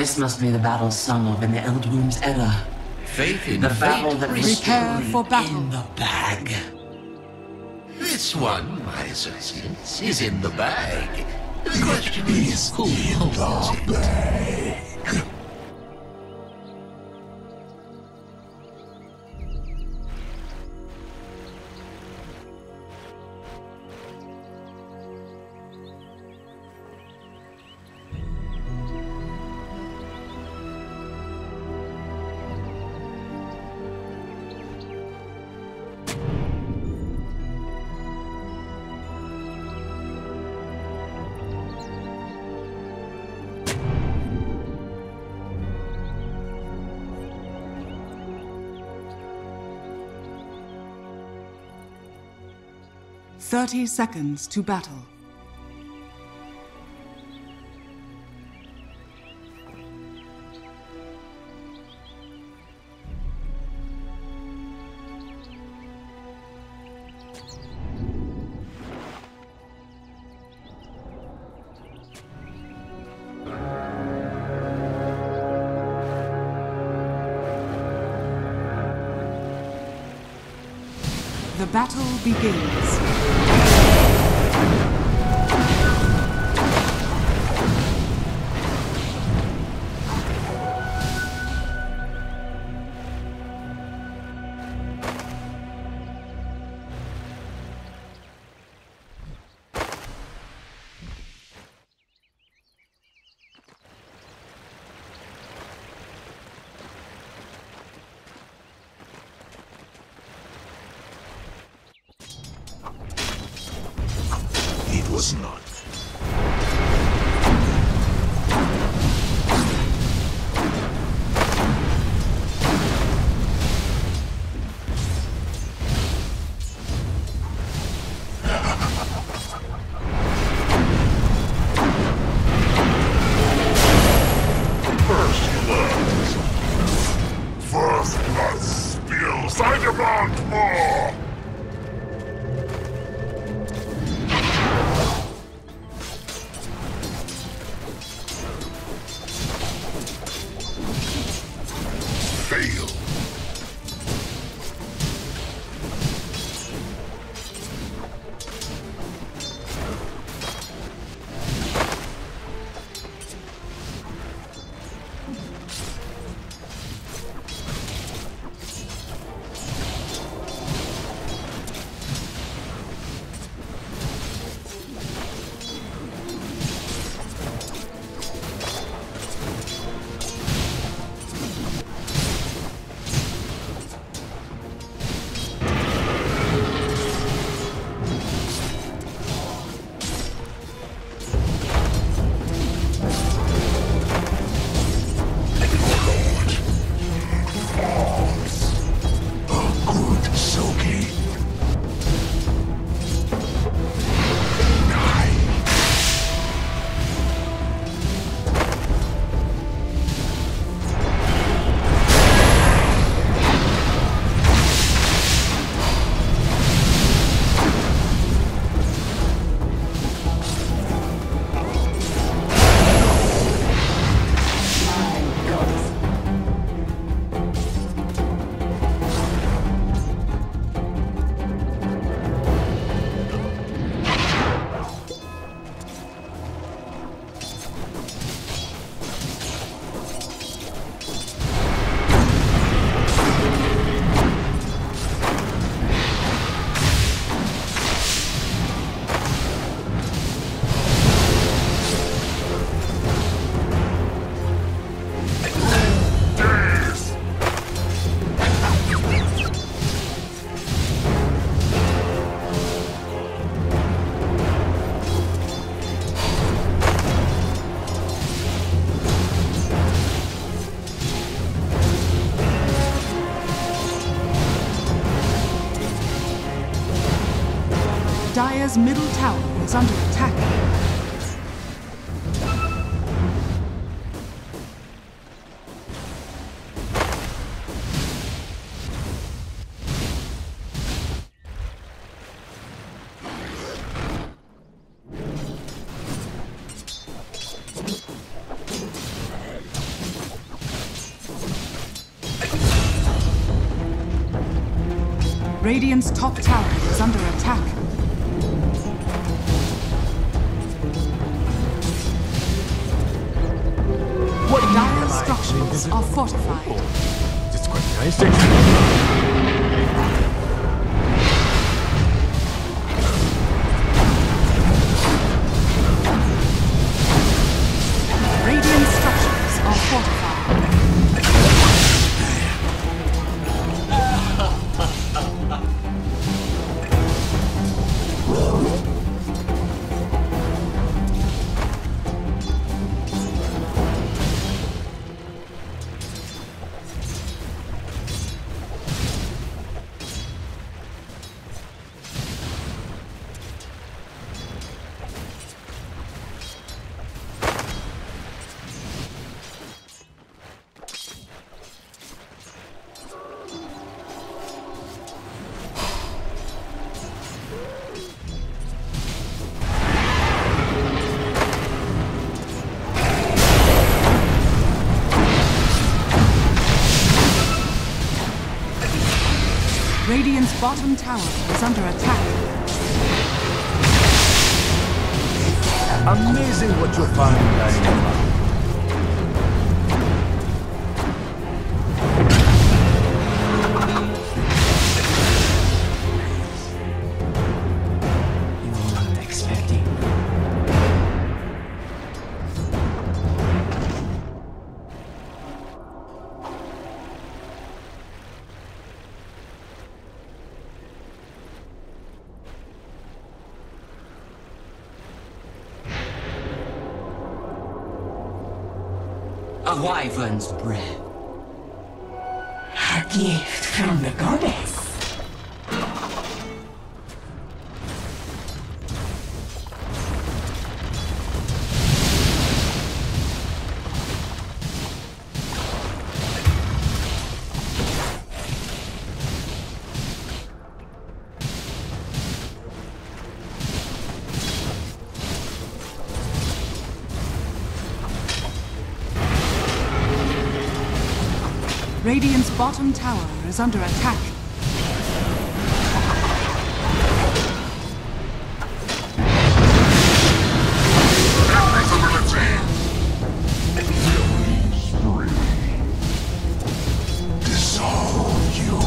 This must be the battle sung of in the Eldwomb's Edda. Faith in The fate battle that Prepare for battle. in the bag. This one, my associates, is in the bag. The question is, who holds it? "30 seconds to battle. The battle begins. It was not. First blood spills. I demand more. Fail. Dire's middle tower is under attack. Radiant's top tower is under attack. Dire's structures are fortified. It's quite nice, actually. Radiant structures are fortified. Radiant's bottom tower is under attack. Amazing what you'll find lying around. You were not expecting. A wyvern's breath. A gift from the goddess. Radiant's bottom tower is under attack. Dissolve you.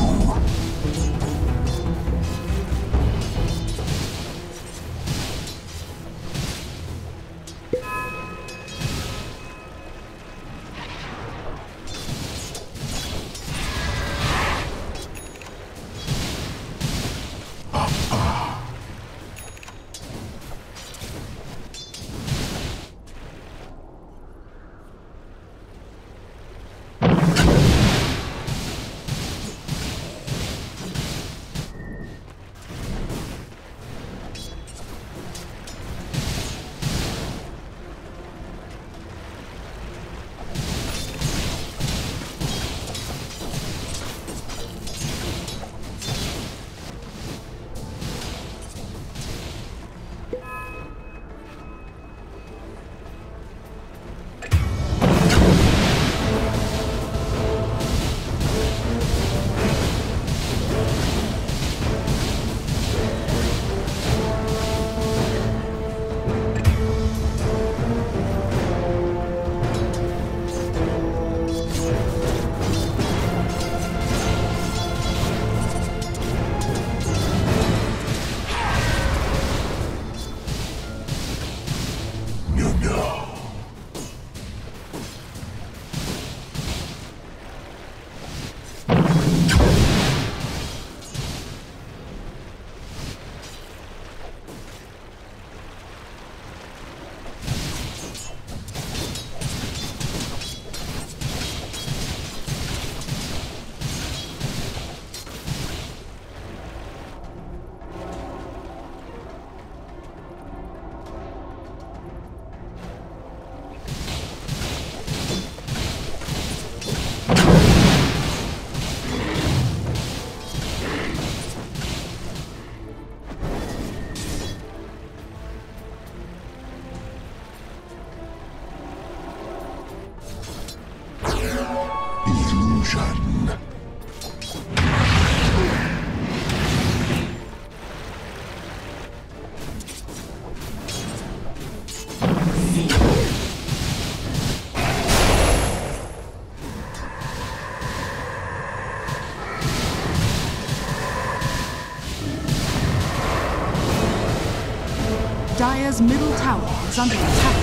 Dire's middle tower is under attack.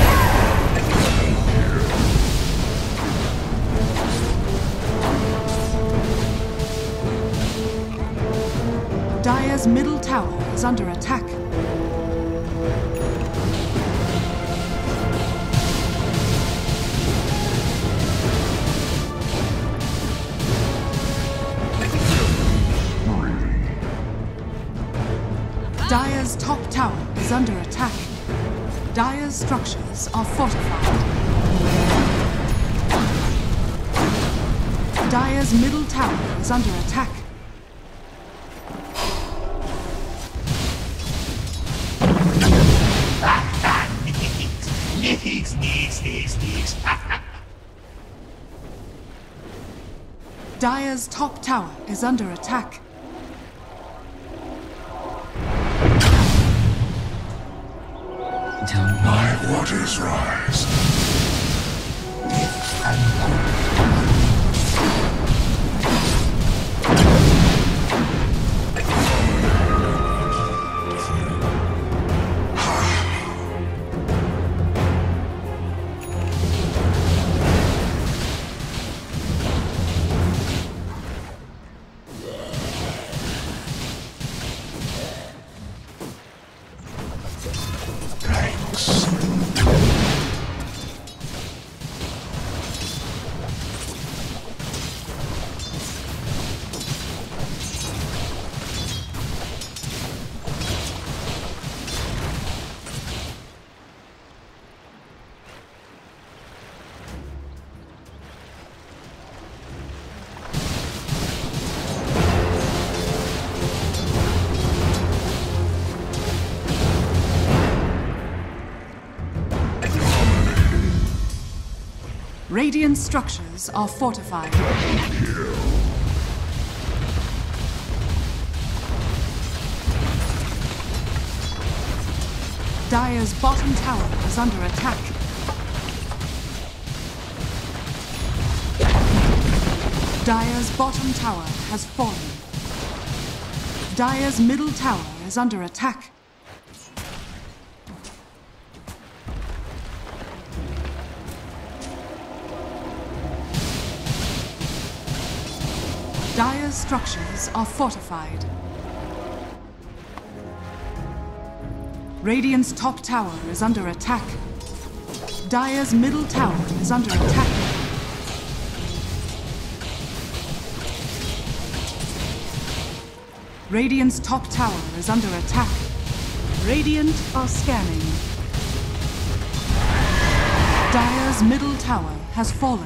Dire's middle tower is under attack. Dire's top tower is under attack. Dire's structures are fortified. Dire's middle tower is under attack. Dire's top tower is under attack. My waters rise. Radiant structures are fortified. Dire's bottom tower is under attack. Dire's bottom tower has fallen. Dire's middle tower is under attack. Dire's structures are fortified. Radiant's top tower is under attack. Dire's middle tower is under attack. Radiant's top tower is under attack. Radiant are scanning. Dire's middle tower has fallen.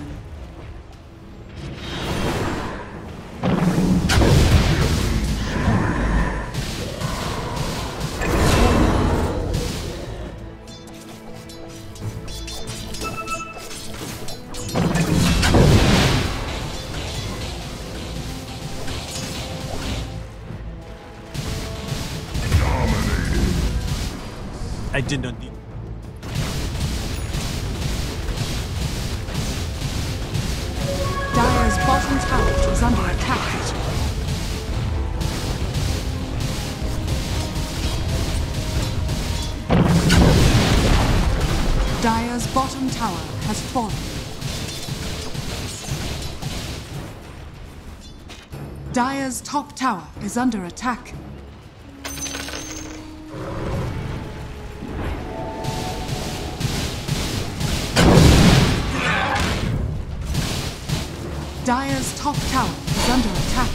I did not need. Dire's bottom tower is under attack. Dire's bottom tower has fallen. Dire's top tower is under attack. Dire's top tower is under attack.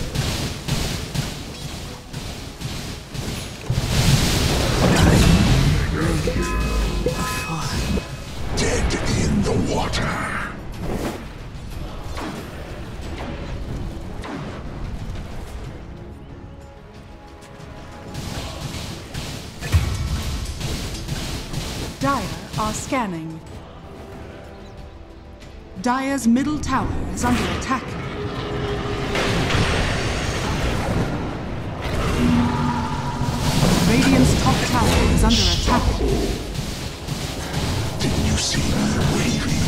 Dead in the water. Dire are scanning. Dire's middle tower is under attack. Radiant's top tower is under attack. Didn't you see me waving?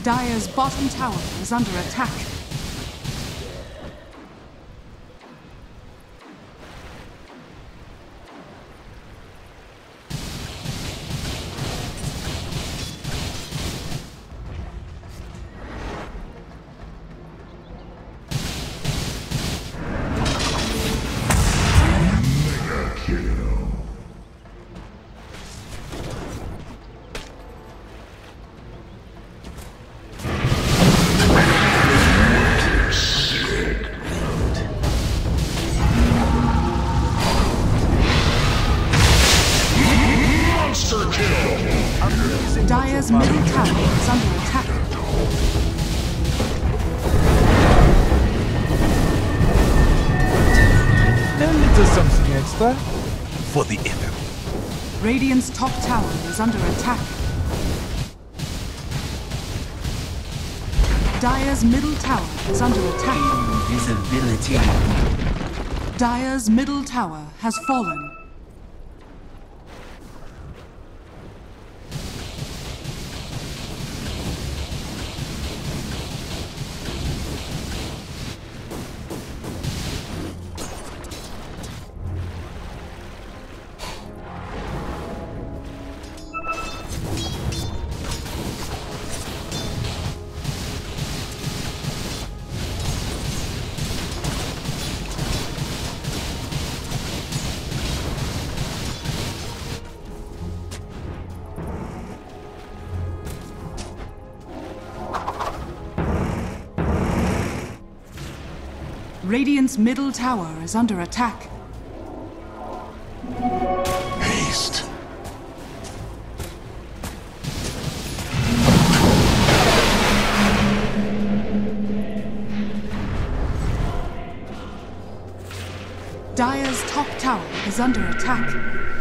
Dire's bottom tower is under attack. Dire's middle tower is under attack. A little something extra for the effort. Radiant's top tower is under attack. Dire's middle tower is under attack. Invisibility. Dire's middle tower has fallen. Radiant's middle tower is under attack. Haste. Dire's top tower is under attack.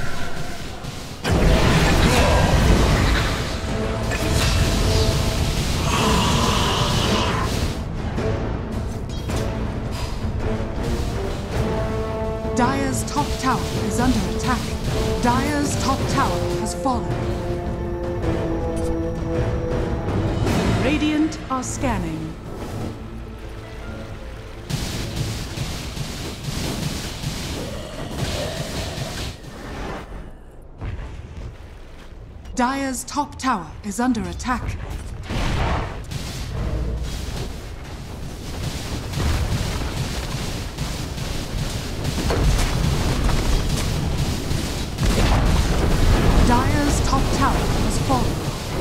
Dire's top tower is under attack. Dire's top tower has fallen. Radiant are scanning. Dire's top tower is under attack. Dire's top tower has fallen.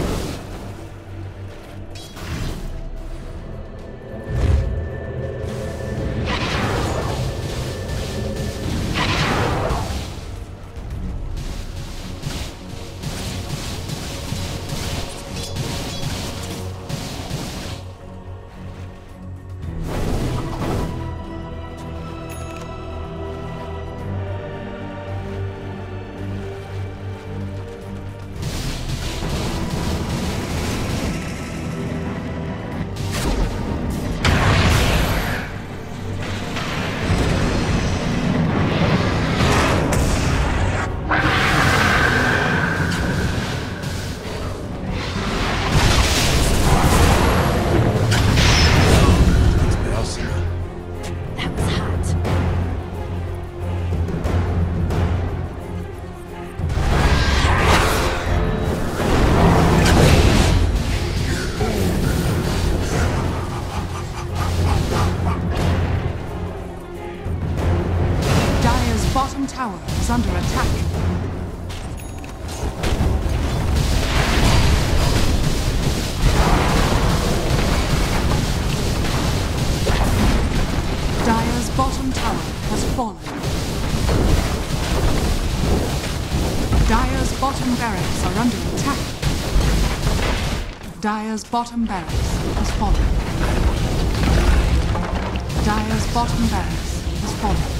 Bottom tower is under attack. Dire's bottom tower has fallen. Dire's bottom barracks are under attack. Dire's bottom barracks has fallen. Dire's bottom barracks has fallen.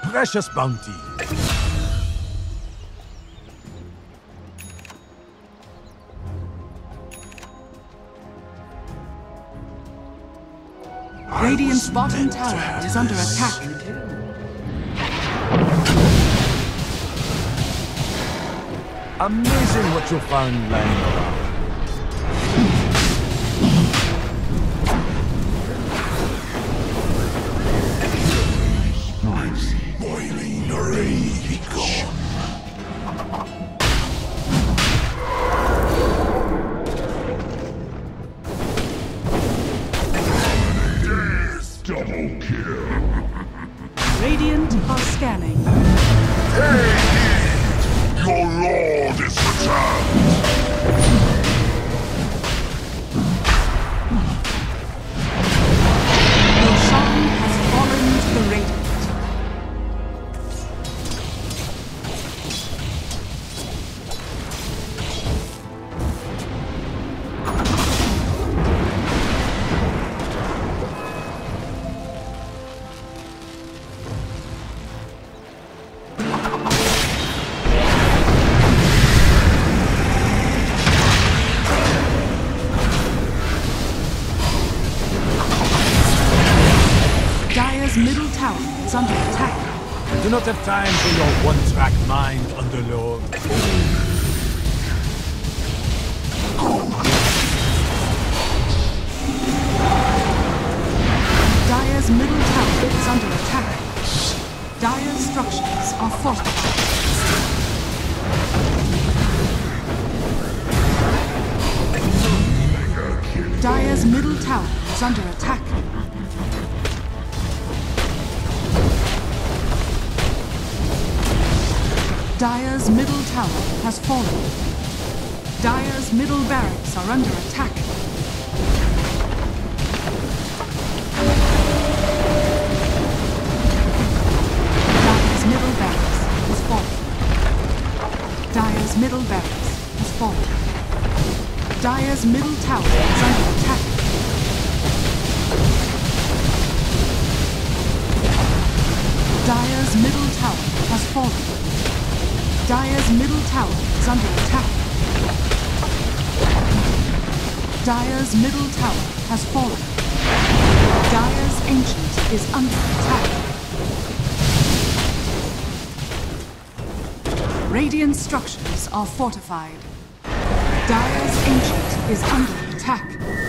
precious bounty. Radiant's bottom tower is under attack. Amazing what you found lying around. Boiling rage. Double kill. Radiant are scanning. Hey, your lord is returned. Roshan has fallen to the Radiant. Dire's middle tower is under attack. I do not have time for your one-track mind, Underlord. Dire's middle tower is under attack. Dire's structures are fortified. Dire's middle tower is under attack. Dire's middle tower has fallen. Dire's middle barracks are under attack. Dire's middle barracks has fallen. Dire's middle barracks has fallen. Dire's middle tower is under attack. Dire's middle tower has fallen. Dire's middle tower is under attack. Dire's middle tower has fallen. Dire's ancient is under attack. Radiant structures are fortified. Dire's ancient is under attack.